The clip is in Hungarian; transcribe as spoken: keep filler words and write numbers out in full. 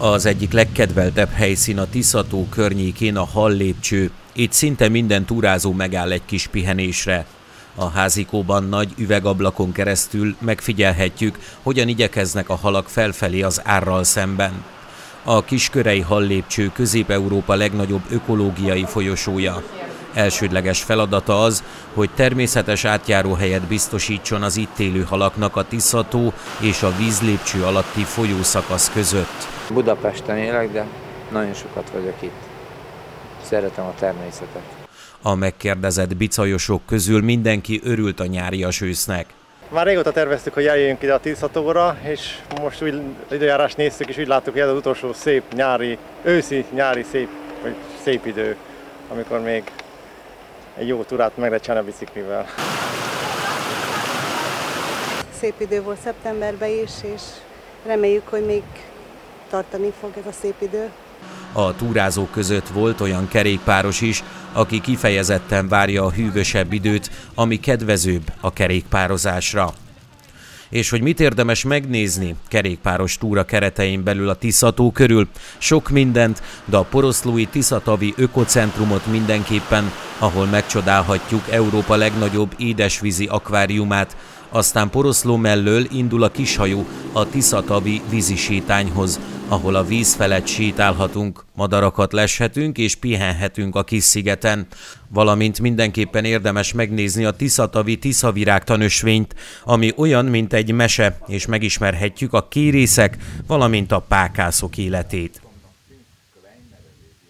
Az egyik legkedveltebb helyszín a Tisza-tó környékén a Hal-lépcső. Itt szinte minden túrázó megáll egy kis pihenésre. A házikóban nagy üvegablakon keresztül megfigyelhetjük, hogyan igyekeznek a halak felfelé az árral szemben. A Kiskörei Hal-lépcső Közép-Európa legnagyobb ökológiai folyosója. Elsődleges feladata az, hogy természetes átjáróhelyet biztosítson az itt élő halaknak a Tisza-tó és a vízlépcső alatti folyószakasz között. Budapesten élek, de nagyon sokat vagyok itt. Szeretem a természetet. A megkérdezett bicajosok közül mindenki örült a nyárias ősznek. Már régóta terveztük, hogy eljöjjünk ide a Tisza-tóra, és most úgy időjárást néztük, és úgy láttuk, hogy ez az utolsó szép nyári, őszi, nyári szép, vagy szép idő, amikor még egy jó túrát meg lehet csinálni a biciklivel. Szép idő volt szeptemberben is, és reméljük, hogy még tartani fog ez a szép idő. A túrázók között volt olyan kerékpáros is, aki kifejezetten várja a hűvösebb időt, ami kedvezőbb a kerékpározásra. És hogy mit érdemes megnézni kerékpáros túra keretein belül a Tisza-tó körül? Sok mindent, de a poroszlói Tisza-tavi ökocentrumot mindenképpen, ahol megcsodálhatjuk Európa legnagyobb édesvízi akváriumát, aztán Poroszló mellől indul a kishajó a Tisza-tavi vízisétányhoz, ahol a víz felett sétálhatunk, madarakat leshetünk és pihenhetünk a kis szigeten. Valamint mindenképpen érdemes megnézni a Tisza-tavi tiszavirágtanösvényt, ami olyan, mint egy mese, és megismerhetjük a kérészek, valamint a pákászok életét.